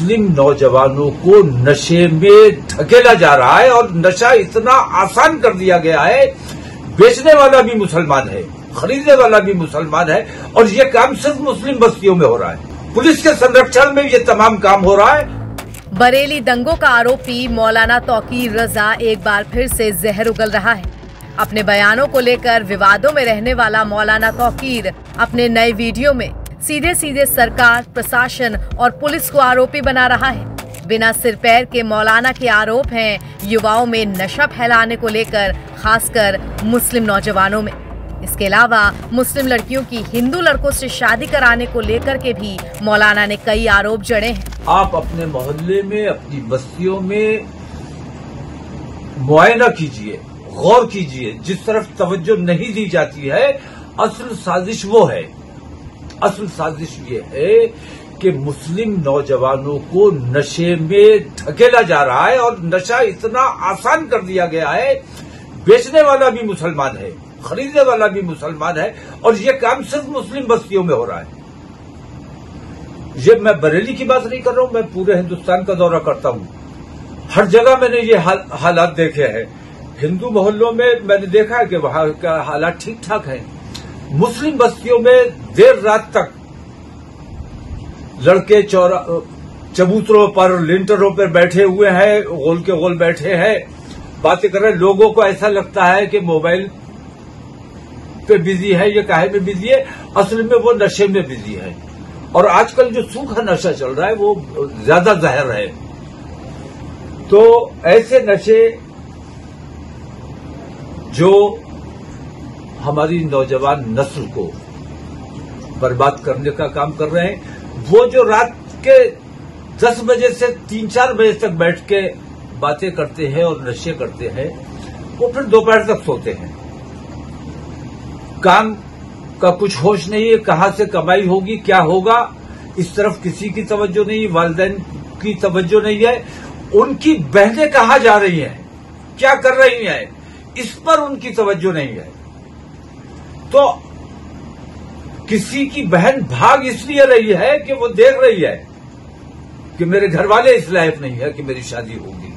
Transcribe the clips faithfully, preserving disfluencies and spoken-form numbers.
मुस्लिम नौजवानों को नशे में धकेला जा रहा है और नशा इतना आसान कर दिया गया है। बेचने वाला भी मुसलमान है, खरीदने वाला भी मुसलमान है और ये काम सिर्फ मुस्लिम बस्तियों में हो रहा है। पुलिस के संरक्षण में ये तमाम काम हो रहा है। बरेली दंगों का आरोपी मौलाना तौकीर रजा एक बार फिर से जहर उगल रहा है। अपने बयानों को लेकर विवादों में रहने वाला मौलाना तौकीर अपने नए वीडियो में सीधे सीधे सरकार, प्रशासन और पुलिस को आरोपी बना रहा है। बिना सिर पैर के मौलाना के आरोप हैं युवाओं में नशा फैलाने को लेकर, खासकर मुस्लिम नौजवानों में। इसके अलावा मुस्लिम लड़कियों की हिंदू लड़कों से शादी कराने को लेकर के भी मौलाना ने कई आरोप जड़े हैं। आप अपने मोहल्ले में, अपनी बस्तियों में मुआयना कीजिए, गौर कीजिए। जिस तरफ तवज्जो नहीं दी जाती है, असल साजिश वो है। असल साजिश ये है कि मुस्लिम नौजवानों को नशे में धकेला जा रहा है और नशा इतना आसान कर दिया गया है। बेचने वाला भी मुसलमान है, खरीदने वाला भी मुसलमान है और ये काम सिर्फ मुस्लिम बस्तियों में हो रहा है। ये मैं बरेली की बात नहीं कर रहा हूं, मैं पूरे हिंदुस्तान का दौरा करता हूं। हर जगह मैंने ये हाल, हालात देखे हैं। हिंदू मोहल्लों में मैंने देखा है कि वहां का हालात ठीक ठाक है। मुस्लिम बस्तियों में देर रात तक लड़के चौरा चबूतरों पर, लिंटरों पर बैठे हुए हैं, गोल के गोल बैठे हैं, बातें कर रहे हैं। लोगों को ऐसा लगता है कि मोबाइल पे बिजी है, ये काहे में बिजी है, असल में वो नशे में बिजी है। और आजकल जो सूखा नशा चल रहा है वो ज्यादा जहर है। तो ऐसे नशे जो हमारी नौजवान नस्ल को बर्बाद करने का काम कर रहे हैं, वो जो रात के दस बजे से तीन चार बजे तक बैठ के बातें करते हैं और नशे करते हैं, वो फिर दोपहर तक सोते हैं। काम का कुछ होश नहीं है, कहां से कमाई होगी, क्या होगा, इस तरफ किसी की तवज्जो नहीं, वालिदैन की तवज्जो नहीं है। उनकी बहनें कहां जा रही हैं, क्या कर रही हैं, इस पर उनकी तवज्जो नहीं है। तो किसी की बहन भाग इसलिए रही है कि वो देख रही है कि मेरे घर वाले इस लायक नहीं है कि मेरी शादी होगी,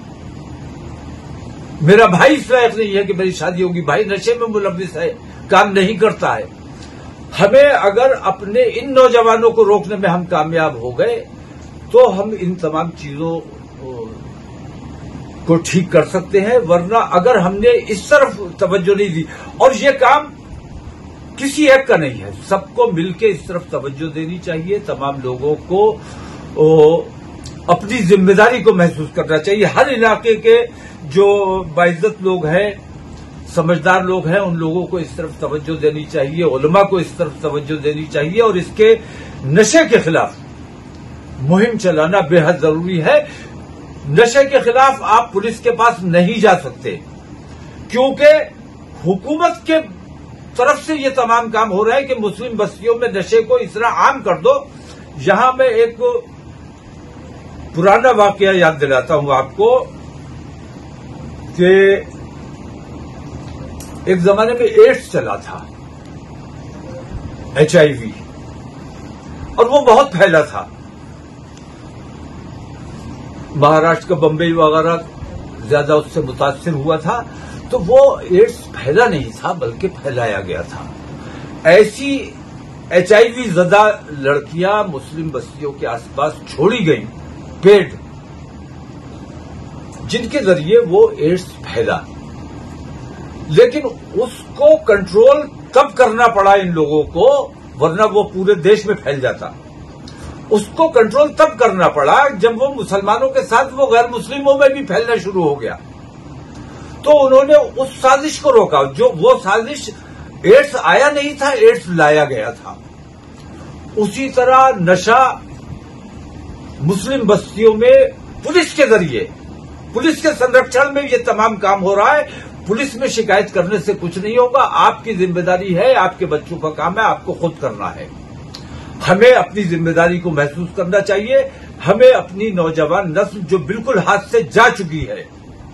मेरा भाई इस लायक नहीं है कि मेरी शादी होगी, भाई नशे में मुलव्विस है, काम नहीं करता है। हमें अगर अपने इन नौजवानों को रोकने में हम कामयाब हो गए तो हम इन तमाम चीजों को ठीक कर सकते हैं। वरना अगर हमने इस तरफ तवज्जो नहीं दी, और ये काम किसी एक का नहीं है, सबको मिलकर इस तरफ तवज्जो देनी चाहिए। तमाम लोगों को ओ, अपनी जिम्मेदारी को महसूस करना चाहिए। हर इलाके के जो बाइज्जत लोग हैं, समझदार लोग हैं, उन लोगों को इस तरफ तवज्जो देनी चाहिए, उलमा को इस तरफ तवज्जो देनी चाहिए और इसके नशे के खिलाफ मुहिम चलाना बेहद जरूरी है। नशे के खिलाफ आप पुलिस के पास नहीं जा सकते, क्योंकि हुकूमत के तरफ से ये तमाम काम हो रहा है कि मुस्लिम बस्तियों में नशे को इस तरह आम कर दो। यहां मैं एक पुराना वाकया याद दिलाता हूं आपको कि एक जमाने में एड्स चला था, एच आई वी, और वो बहुत फैला था। महाराष्ट्र का बम्बई वगैरह ज्यादा उससे मुतासिर हुआ था। तो वो एड्स फैला नहीं था बल्कि फैलाया गया था। ऐसी एच आई वी ज़दा लड़कियां मुस्लिम बस्तियों के आसपास छोड़ी गईं, पेड, जिनके जरिए वो एड्स फैला। लेकिन उसको कंट्रोल तब करना पड़ा इन लोगों को, वरना वो पूरे देश में फैल जाता। उसको कंट्रोल तब करना पड़ा जब वो मुसलमानों के साथ वो गैर मुस्लिमों में भी फैलना शुरू हो गया। तो उन्होंने उस साजिश को रोका। जो वो साजिश, एड्स आया नहीं था, एड्स लाया गया था। उसी तरह नशा मुस्लिम बस्तियों में पुलिस के जरिए, पुलिस के संरक्षण में ये तमाम काम हो रहा है। पुलिस में शिकायत करने से कुछ नहीं होगा। आपकी जिम्मेदारी है, आपके बच्चों का काम है, आपको खुद करना है। हमें अपनी जिम्मेदारी को महसूस करना चाहिए। हमें अपनी नौजवान नस्ल जो बिल्कुल हाथ से जा चुकी है,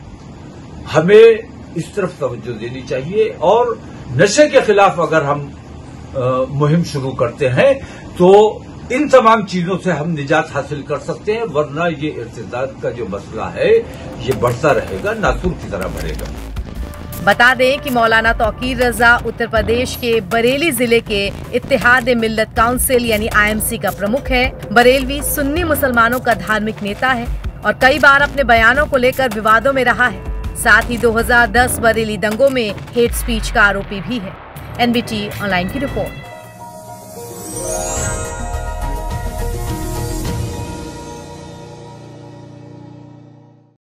हमें इस तरफ तवज्जो देनी चाहिए। और नशे के खिलाफ अगर हम आ, मुहिम शुरू करते हैं तो इन तमाम चीजों से हम निजात हासिल कर सकते हैं, वरना ये इर्तिदाद का जो मसला है ये बढ़ता रहेगा, नासूर की तरह बढ़ेगा। बता दें कि मौलाना तौकीर रजा उत्तर प्रदेश के बरेली जिले के इत्तेहाद मिल्लत काउंसिल यानी आई एम सी का प्रमुख है। बरेलवी सुन्नी मुसलमानों का धार्मिक नेता है और कई बार अपने बयानों को लेकर विवादों में रहा है। साथ ही दो हज़ार दस बरेली दंगों में हेट स्पीच का आरोपी भी है। एन बी टी ऑनलाइन की रिपोर्ट।